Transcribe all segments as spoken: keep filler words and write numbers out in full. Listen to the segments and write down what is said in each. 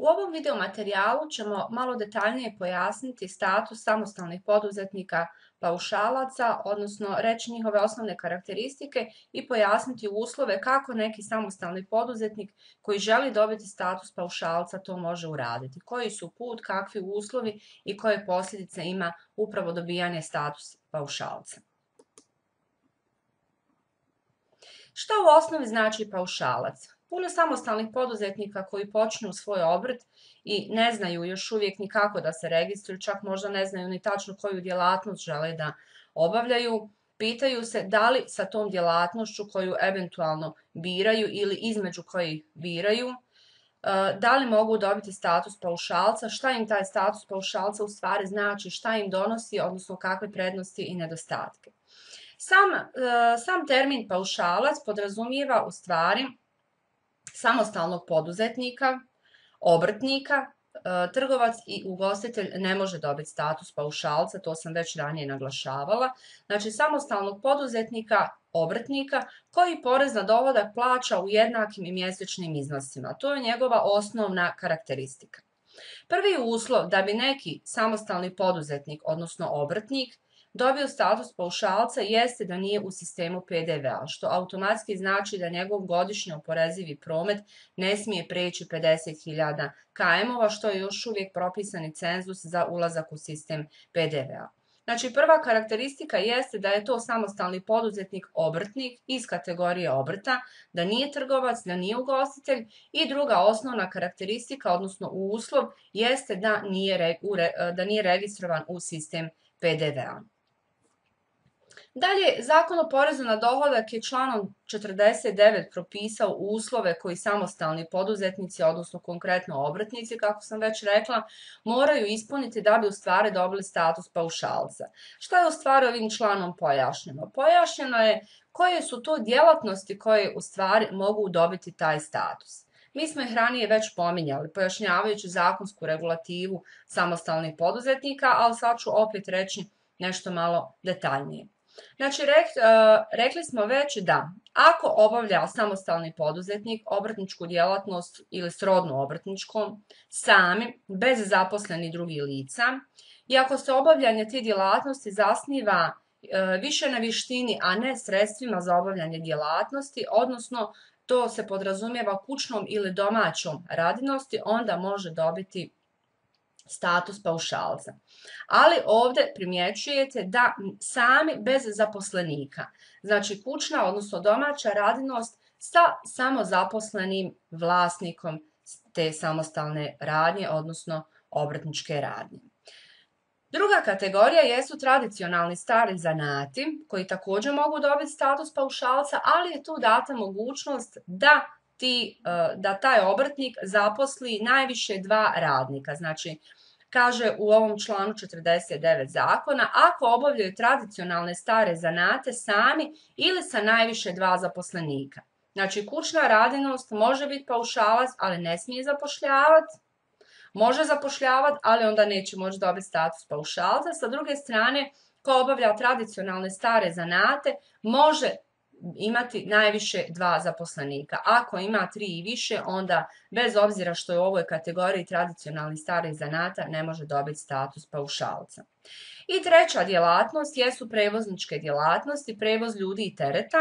U ovom video materijalu ćemo malo detaljnije pojasniti status samostalnih poduzetnika paušalaca, odnosno reći njihove osnovne karakteristike i pojasniti uslove kako neki samostalni poduzetnik koji želi dobiti status paušalca to može uraditi. Koji su put, kakvi uslovi i koje posljedice ima upravo dobijanje statusa paušalca. Šta u osnovi znači paušalac? Puno samostalnih poduzetnika koji počnu svoj obrt i ne znaju još uvijek ni kako da se registruju, čak možda ne znaju ni tačno koju djelatnost žele da obavljaju, pitaju se da li sa tom djelatnošću koju eventualno biraju ili između kojih biraju, da li mogu dobiti status paušalca, šta im taj status paušalca u stvari znači, šta im donosi, odnosno kakve prednosti i nedostatke. Sam, sam termin paušalac podrazumijeva u stvari samostalnog poduzetnika, obrtnika, trgovac i ugostitelj ne može dobiti status paušalca, to sam već ranije naglašavala. Znači samostalnog poduzetnika, obrtnika koji porez na dohodak plaća u jednakim i mjesečnim iznosima. To je njegova osnovna karakteristika. Prvi uslov da bi neki samostalni poduzetnik, odnosno obrtnik, dobio status paušalca jeste da nije u sistemu P D V-a, što automatski znači da njegov godišnji oporezivi promet ne smije preći pedeset hiljada kajmova, što je još uvijek propisani cenzus za ulazak u sistem P D V-a. Znači prva karakteristika jeste da je to samostalni poduzetnik obrtnik iz kategorije obrta, da nije trgovac, da nije ugostitelj i druga osnovna karakteristika, odnosno uslov, jeste da nije, da nije registrovan u sistem P D V-a. Dalje, Zakon o porezu na dohodak je članom četrdeset devet propisao uslove koji samostalni poduzetnici, odnosno konkretno obrtnici, kako sam već rekla, moraju ispuniti da bi u stvari dobili status paušalca. Šta je u stvari ovim članom pojašnjeno? Pojašnjeno je koje su to djelatnosti koje u stvari mogu dobiti taj status. Mi smo ih ranije već pominjali, pojašnjavajući zakonsku regulativu samostalnih poduzetnika, ali sad ću opet reći nešto malo detaljnije. Znači, rekli smo već da ako obavlja samostalni poduzetnik obrtničku djelatnost ili srodnu obrtničkom sami, bez zaposlenih drugih lica, i ako se obavljanje te djelatnosti zasniva više na vještini, a ne sredstvima za obavljanje djelatnosti, odnosno to se podrazumijeva kućnom ili domaćom radinosti, onda može dobiti status paušalca. Ali ovdje primjećujete da sami bez zaposlenika, znači kućna odnosno domaća radinost sa samozaposlenim vlasnikom te samostalne radnje, odnosno obrtničke radnje. Druga kategorija jesu tradicionalni stari zanati koji također mogu dobiti status paušalca, ali je tu data mogućnost da Ti, da taj obrtnik zaposli najviše dva radnika. Znači, kaže u ovom članu četrdeset devet zakona, ako obavljaju tradicionalne stare zanate sami ili sa najviše dva zaposlenika. Znači, kućna radinost može biti paušalac, ali ne smije zapošljavati. Može zapošljavati, ali onda neće moći dobiti status paušalca. Sa druge strane, ko obavlja tradicionalne stare zanate, može imati najviše dva zaposlenika. Ako ima tri i više, onda bez obzira što je u ovoj kategoriji tradicionalnih starih zanata ne može dobiti status paušalca. I treća djelatnost jesu prevozničke djelatnosti, prevoz ljudi i tereta,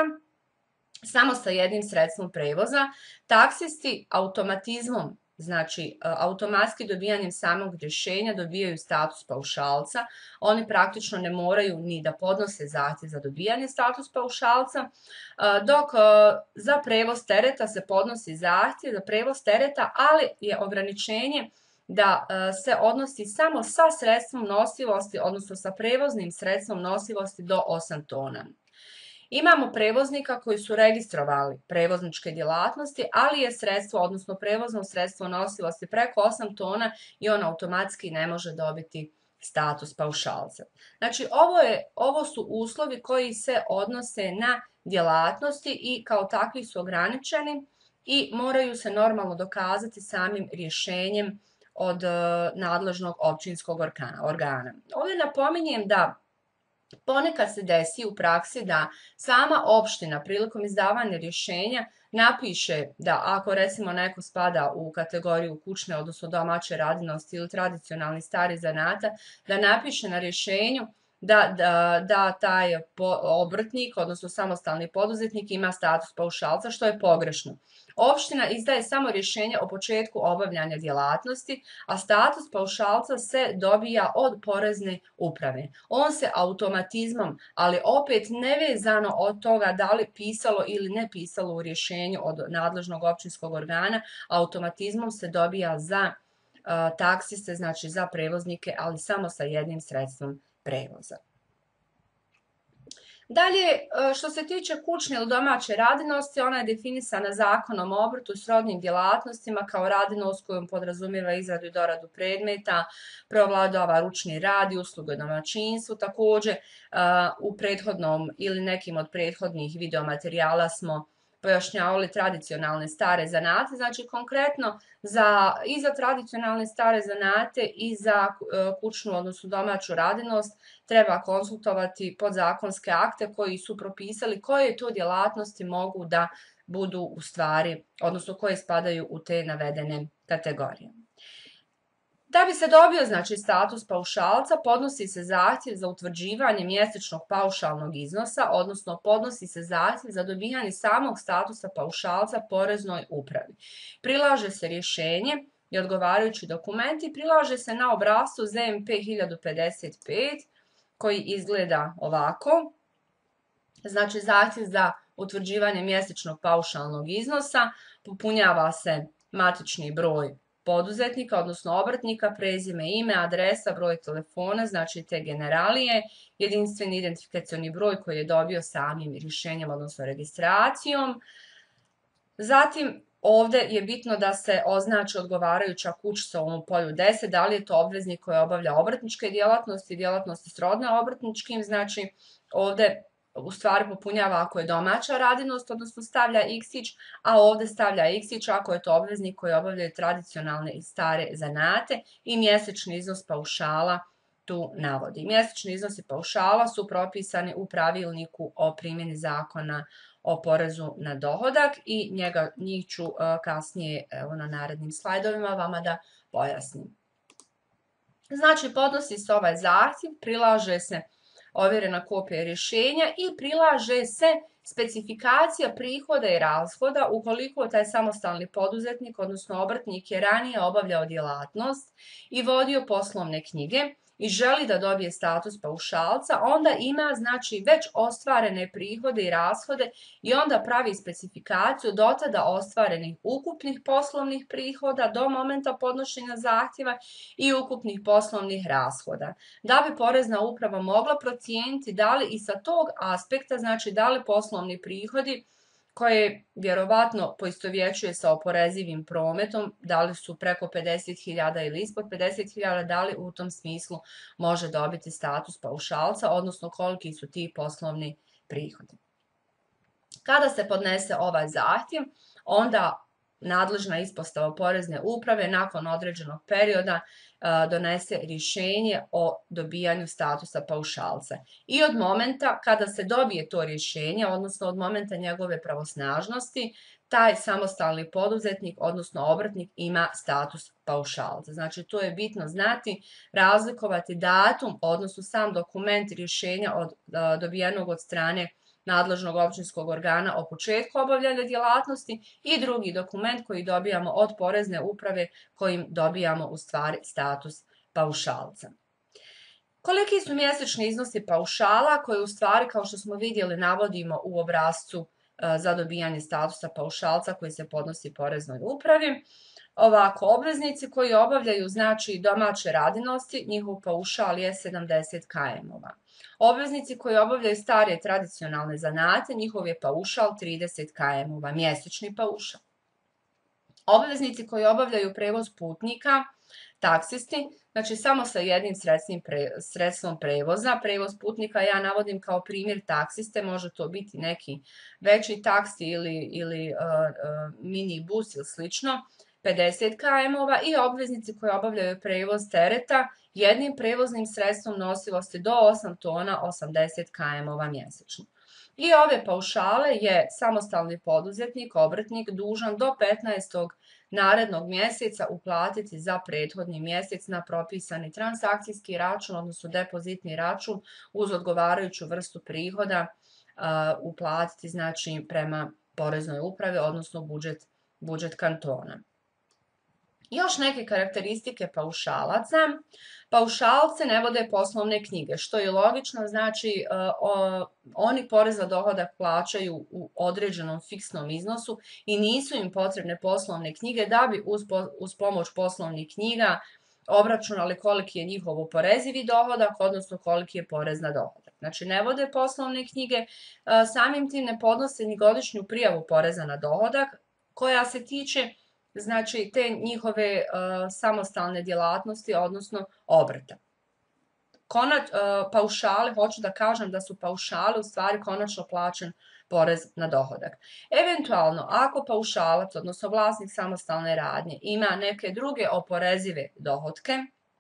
samo sa jednim sredstvom prevoza. Taksisti automatizmom, znači automatski dobijanjem samog rješenja dobijaju status paušalca. Oni praktično ne moraju ni da podnose zahtjev za dobijanje status paušalca, dok za prevoz tereta se podnosi zahtjev za prevoz tereta, ali je ograničenje da se odnosi samo sa sredstvom nosivosti, odnosno sa prevoznim sredstvom nosivosti do osam tona. Imamo prevoznika koji su registrovali prevozničke djelatnosti, ali je sredstvo, odnosno prevozno sredstvo nosivosti preko osam tona i on automatski ne može dobiti status paušalca. Znači, ovo, je, ovo su uslovi koji se odnose na djelatnosti i kao takvi su ograničeni i moraju se normalno dokazati samim rješenjem od nadležnog općinskog organa. Ovdje napominjem da Ponekad se desi u praksi da sama opština prilikom izdavanja rješenja napiše da ako recimo neko spada u kategoriju kućne, odnosno domaće radinosti ili tradicionalni stari zanata, da napiše na rješenju da, da, da taj obrtnik, odnosno samostalni poduzetnik ima status paušalca, što je pogrešno. Opština izdaje samo rješenje o početku obavljanja djelatnosti, a status paušalca se dobija od porezne uprave. On se automatizmom, ali opet nevezano od toga da li pisalo ili ne pisalo u rješenju od nadležnog općinskog organa, automatizmom se dobija za uh, taksiste, znači za prevoznike, ali samo sa jednim sredstvom prevoza. Dalje, što se tiče kućne ili domaće radinosti, ona je definisana Zakonom o obrtu s srodnim djelatnostima kao radinost kojom podrazumijeva izradu i doradu predmeta, preovladava ručni rad i usluge domaćinstvu. Također, u prethodnom ili nekim od prethodnih videomaterijala smo pojašnjavali tradicionalne stare zanate, znači konkretno za, i za tradicionalne stare zanate i za kućnu, odnosno domaću radinost treba konsultovati podzakonske akte koji su propisali koje to djelatnosti mogu da budu u stvari, odnosno koje spadaju u te navedene kategorije. Da bi se dobio znači status paušalca, podnosi se zahtjev za utvrđivanje mjesečnog paušalnog iznosa, odnosno podnosi se zahtjev za dobijanje samog statusa paušalca poreznoj upravi. Prilaže se rješenje i odgovarajući dokumenti, prilaže se na obrascu Z M P hiljadu pedeset pet koji izgleda ovako. Znači zahtjev za utvrđivanje mjesečnog paušalnog iznosa, popunjava se matični broj poduzetnika, odnosno obrtnika, prezime, ime, adresa, broj telefona, znači te generalije, jedinstveni identifikacioni broj koji je dobio samim rješenjem, odnosno registracijom. Zatim, ovdje je bitno da se označi odgovarajuća kućica u polju deset, da li je to obveznik koji obavlja obrtničke djelatnosti, djelatnosti srodne obrtničkim, znači ovdje u stvari popunjava ako je domaća radinost, odnosno stavlja iksić, a ovdje stavlja iksić ako je to obveznik koji obavlja tradicionalne i stare zanate i mjesečni iznos paušala tu navodi. Mjesečni iznosi paušala su propisani u pravilniku o primjeni zakona o porezu na dohodak i njega, njih ću uh, kasnije evo, na narednim slajdovima vama da pojasnim. Znači, podnosi se ovaj zahtjev, prilaže se ovjerena kopija rješenja i prilaže se specifikacija prihoda i rashoda ukoliko taj samostalni poduzetnik, odnosno obrtnik je ranije obavljao djelatnost i vodio poslovne knjige i želi da dobije status paušalca, onda ima znači već ostvarene prihode i rashode i onda pravi specifikaciju do tada ostvarenih ukupnih poslovnih prihoda do momenta podnošenja zahtjeva i ukupnih poslovnih rashoda. Da bi porezna uprava mogla procijeniti da li i sa tog aspekta, znači da li poslovni prihodi koje vjerovatno poistovjećuje sa oporezivim prometom, da li su preko pedeset hiljada ili ispod pedeset hiljada, da li u tom smislu može dobiti status paušalca, odnosno koliki su ti poslovni prihodi. Kada se podnese ovaj zahtjev, onda nadležna ispostava porezne uprave nakon određenog perioda donese rješenje o dobijanju statusa paušalca. I od momenta kada se dobije to rješenje, odnosno od momenta njegove pravosnažnosti, taj samostalni poduzetnik, odnosno obrtnik, ima status paušalca. Znači, to je bitno znati, razlikovati datum, odnosno sam dokument rješenja od, dobijenog od strane nadležnog općinskog organa o početku obavljanja djelatnosti i drugi dokument koji dobijamo od porezne uprave kojim dobijamo u stvari status paušalca. Koliki su mjesečni iznosi paušala koji u stvari, kao što smo vidjeli, navodimo u obrascu za dobijanje statusa paušalca koji se podnosi poreznoj upravi? Ovako, obveznici koji obavljaju znači domaće radinosti, njihov paušal je sedamdeset kilograma. Obveznici koji obavljaju stare tradicionalne zanate, njihov je paušal trideset kilograma, mjesečni paušal. Obveznici koji obavljaju prevoz putnika, taksisti, znači samo sa jednim pre, sredstvom prevoza. Prevoz putnika ja navodim kao primjer taksiste, može to biti neki veći taksi ili, ili uh, uh, mini bus ili slično, pedeset kilograma i obveznici koji obavljaju prevoz tereta jednim prevoznim sredstvom nosivosti do osam tona osamdeset kilometara mjesečno. I ove paušale je samostalni poduzetnik, obrtnik dužan do petnaestog narednog mjeseca uplatiti za prethodni mjesec na propisani transakcijski račun, odnosno depozitni račun uz odgovarajuću vrstu prihoda uh, uplatiti znači prema poreznoj upravi, odnosno budžet, budžet kantona. Još neke karakteristike paušalaca. Paušalci ne vode poslovne knjige, što je logično, znači uh, oni porez na dohodak plaćaju u određenom fiksnom iznosu i nisu im potrebne poslovne knjige da bi uz, uz pomoć poslovnih knjiga obračunali koliki je njihov oporezivi dohodak, odnosno koliki je porez na dohodak. Znači ne vode poslovne knjige, uh, samim tim ne podnose ni godišnju prijavu poreza na dohodak koja se tiče znači te njihove uh, samostalne djelatnosti, odnosno obrta. Konač, uh, paušali, hoću da kažem da su paušali u stvari konačno plaćen porez na dohodak. Eventualno, ako paušalac, odnosno vlasnik samostalne radnje, ima neke druge oporezive dohotke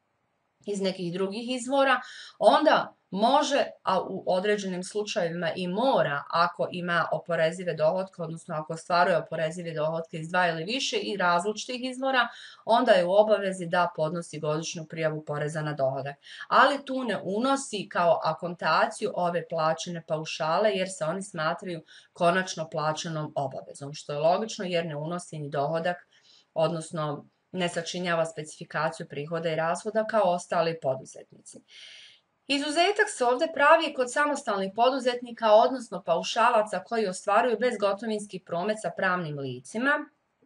iz nekih drugih izvora, onda može, a u određenim slučajevima i mora, ako ima oporezive dohotke, odnosno ako ostvaruje oporezive dohotke iz dva ili više i različitih izvora, onda je u obavezi da podnosi godišnju prijavu poreza na dohodak. Ali tu ne unosi kao akontaciju ove plaćene paušale jer se oni smatraju konačno plaćenom obavezom, što je logično jer ne unosi ni dohodak, odnosno ne sačinjava specifikaciju prihoda i rashoda kao ostali poduzetnici. Izuzetak se ovdje pravi kod samostalnih poduzetnika, odnosno paušalaca koji ostvaruju bezgotovinski promet sa pravnim licima.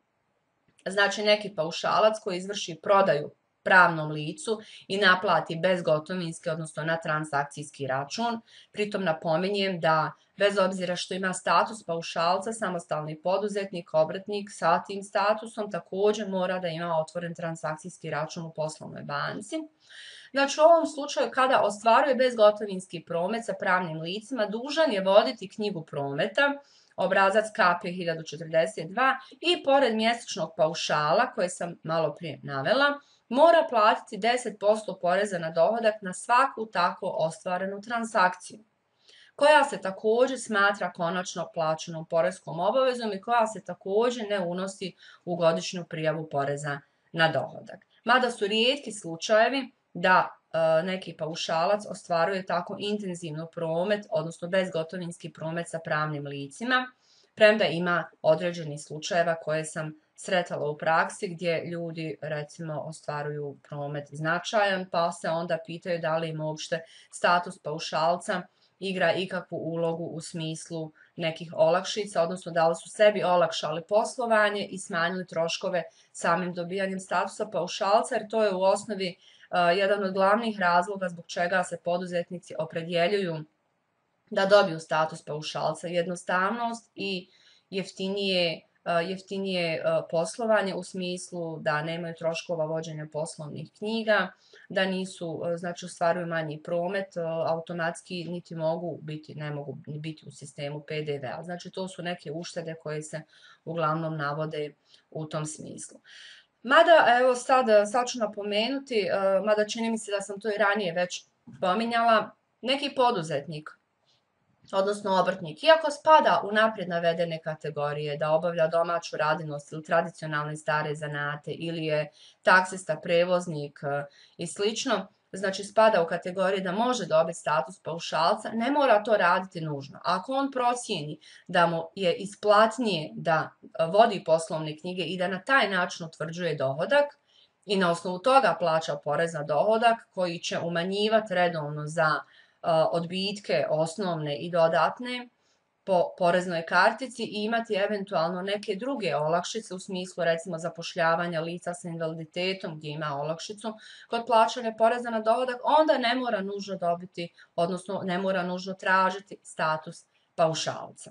Znači neki paušalac koji izvrši prodaju pravnom licu i naplati bezgotovinski, odnosno na transakcijski račun. Pritom napominjem da bez obzira što ima status paušalca, samostalni poduzetnik, obrtnik sa tim statusom također mora da ima otvoren transakcijski račun u poslovnoj banci. Znači u ovom slučaju kada ostvaruje bezgotovinski promet sa pravnim licima, dužan je voditi knjigu prometa, obrazac K P hiljadu četrdeset dva i pored mjesečnog paušala koje sam malo prije navela, mora platiti deset posto poreza na dohodak na svaku tako ostvarenu transakciju, koja se također smatra konačno plaćenom poreskom obavezom i koja se također ne unosi u godišnju prijavu poreza na dohodak. Mada su rijetki slučajevi da e, neki paušalac ostvaruje tako intenzivno promet, odnosno bezgotovinski promet sa pravnim licima, premda ima određenih slučajeva koje sam sretala u praksi gdje ljudi recimo ostvaruju promet značajan pa se onda pitaju da li im uopšte status paušalca igra ikakvu ulogu u smislu nekih olakšica, odnosno da li su sebi olakšali poslovanje i smanjili troškove samim dobijanjem statusa paušalca, jer to je u osnovi uh, jedan od glavnih razloga zbog čega se poduzetnici opredjeljuju da dobiju status paušalca, jednostavnost i jeftinije jeftinije poslovanje u smislu da nemaju troškova vođenja poslovnih knjiga, da nisu, znači ostvaruju manji promet, automatski niti mogu biti, ne mogu biti u sistemu P D V-a. Znači to su neke uštede koje se uglavnom navode u tom smislu. Mada, evo sad, sad ću napomenuti, mada čini mi se da sam to i ranije već pominjala, neki poduzetnik, odnosno obrtnik, iako spada u naprijed navedene kategorije da obavlja domaću radinost ili tradicionalne stare zanate ili je taksista, prevoznik i slično, znači spada u kategoriju da može dobiti status paušalca, ne mora to raditi nužno. Ako on procijeni da mu je isplatnije da vodi poslovne knjige i da na taj način utvrđuje dohodak i na osnovu toga plaća porez na dohodak koji će umanjivati redovno za odbitke osnovne i dodatne po poreznoj kartici i imati eventualno neke druge olakšice u smislu recimo zapošljavanja lica sa invaliditetom gdje ima olakšicu kod plaćanja poreza na dohodak, onda ne mora nužno dobiti, odnosno ne mora nužno tražiti status paušalca.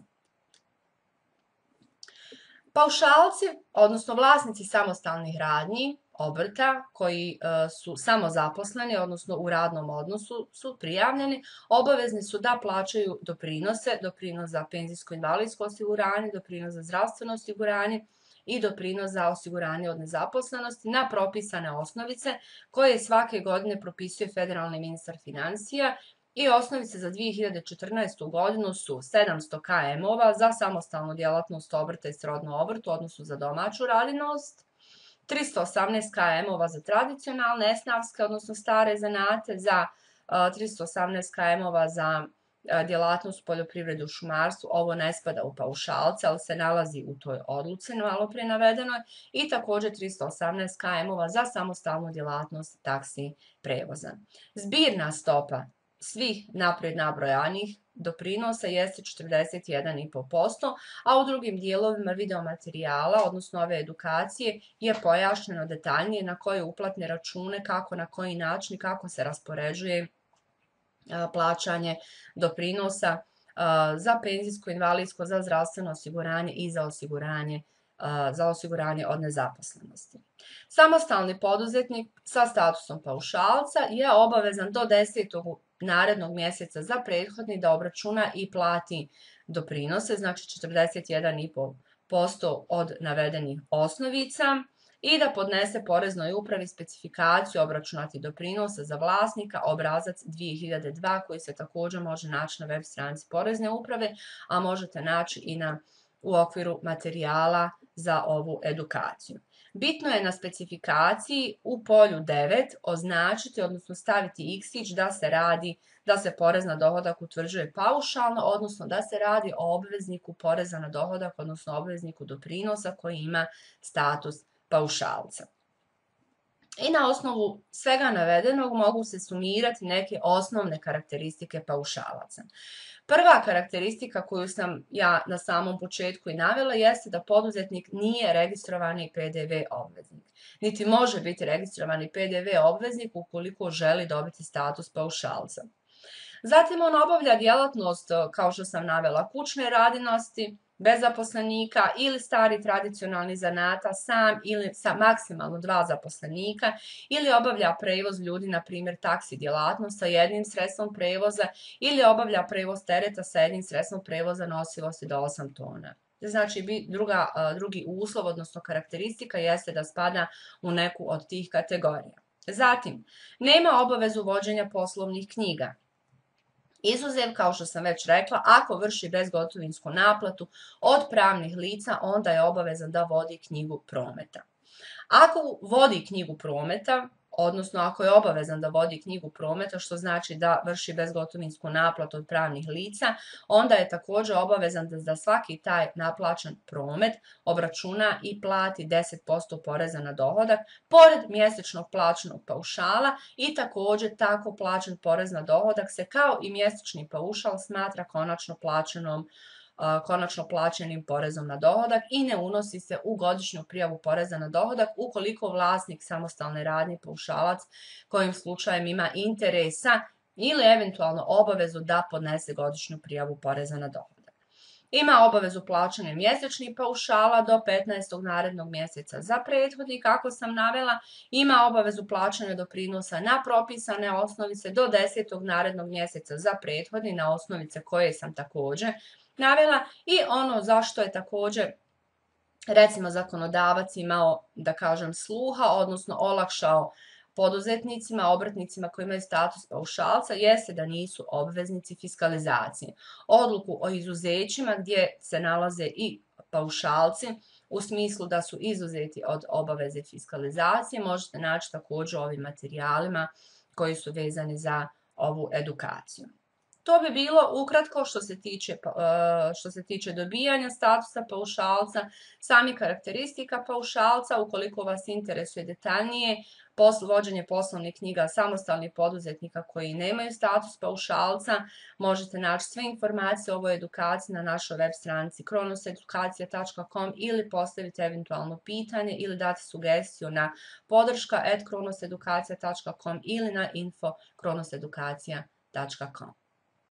Paušalci, odnosno vlasnici samostalnih radnji, obrta koji e, su samozaposleni, odnosno u radnom odnosu su prijavljeni, obavezni su da plaćaju doprinose, doprinos za penzijsko-invalidsko osiguranje, doprinos za zdravstveno osiguranje i doprinos za osiguranje od nezaposlenosti na propisane osnovice koje svake godine propisuje federalni ministar financija i osnovice za dvije hiljade četrnaestu godinu su sedamsto km-ova za samostalnu djelatnost obrta i srodnu obrtu, odnosno za domaću radinost, tristo osamnaest km-ova za tradicionalne esnafske, odnosno stare zanate, za uh, tristo osamnaest km-ova za uh, djelatnost u poljoprivredi u šumarstvu. Ovo ne spada u paušalce, ali se nalazi u toj odluci malo prije navedenoj, i također tristo osamnaest km-ova za samostalnu djelatnost taksi prevoza. Zbirna stopa svih naprijed nabrojanih doprinosa jeste četrdeset jedan i pet posto, a u drugim dijelovima videomaterijala, odnosno ove edukacije, je pojašnjeno detaljnije na koje uplatne račune, kako, na koji način i kako se raspoređuje plaćanje doprinosa za penzijsko, invalidsko, za zdravstveno osiguranje i za osiguranje za osiguranje od nezaposlenosti. Samostalni poduzetnik sa statusom paušalca je obavezan do desetog narednog mjeseca za prethodni da obračuna i plati doprinose, znači četrdeset jedan i pet posto od navedenih osnovica, i da podnese poreznoj upravi specifikaciju obračunati doprinosa za vlasnika, obrazac dvije hiljade dva, koji se također može naći na web stranici Porezne uprave, a možete naći i na u okviru materijala za ovu edukaciju. Bitno je na specifikaciji u polju devet označiti, odnosno staviti iksić da se radi, da se porez na dohodak utvrđuje paušalno, odnosno da se radi o obvezniku poreza na dohodak, odnosno obvezniku doprinosa koji ima status paušalca. I na osnovu svega navedenog mogu se sumirati neke osnovne karakteristike paušalaca. Prva karakteristika koju sam ja na samom početku i navela jeste da poduzetnik nije registrovani P D V obveznik. Niti može biti registrovani P D V obveznik ukoliko želi dobiti status paušalca. Zatim on obavlja djelatnost, kao što sam navela, kućne radinosti, bez zaposlenika ili stari tradicionalni zanata sam ili sa maksimalno dva zaposlenika, ili obavlja prevoz ljudi, na primjer taksi djelatnost sa jednim sredstvom prevoza, ili obavlja prevoz tereta sa jednim sredstvom prevoza nosivosti do osam tona. Znači, druga, drugi uslov, odnosno karakteristika, jeste da spada u neku od tih kategorija. Zatim, nema obavezu vođenja poslovnih knjiga. Izuzev, kao što sam već rekla, ako vrši bezgotovinsku naplatu od pravnih lica, onda je obavezan da vodi knjigu prometa. Ako vodi knjigu prometa, odnosno ako je obavezan da vodi knjigu prometa, što znači da vrši bezgotovinsku naplatu od pravnih lica, onda je također obavezan da za svaki taj naplaćen promet obračuna i plati deset posto poreza na dohodak, pored mjesečnog plaćenog paušala, i također tako plaćen porez na dohodak se kao i mjesečni paušal smatra konačno plaćenom konačno plaćenim porezom na dohodak i ne unosi se u godišnju prijavu poreza na dohodak ukoliko vlasnik samostalne radnje paušalac kojim slučajem ima interesa ili eventualno obavezu da podnese godišnju prijavu poreza na dohodak. Ima obavezu plaćanja mjesečnih paušala do petnaestog narednog mjeseca za prethodni, kako sam navela. Ima obavezu plaćanja doprinosa na propisane osnovice do desetog narednog mjeseca za prethodni na osnovice koje sam također navela, i ono zašto je također recimo zakonodavac imao, da kažem, sluha, odnosno olakšao poduzetnicima, obrtnicima koji imaju status paušalca, jeste da nisu obveznici fiskalizacije. Odluku o izuzećima gdje se nalaze i paušalci u smislu da su izuzeti od obaveze fiskalizacije možete naći također u ovim materijalima koji su vezani za ovu edukaciju. To bi bilo ukratko što se tiče, što se tiče dobijanja statusa paušalca, sami karakteristika paušalca. Ukoliko vas interesuje detaljnije vođenje poslovnih knjiga samostalnih poduzetnika koji nemaju status paušalca, možete naći sve informacije o ovoj edukaciji na našoj web stranici kronos edukacija tačka com ili postaviti eventualno pitanje ili dati sugestiju na podrška at kronos edukacija tačka com ili na info kronos edukacija tačka com.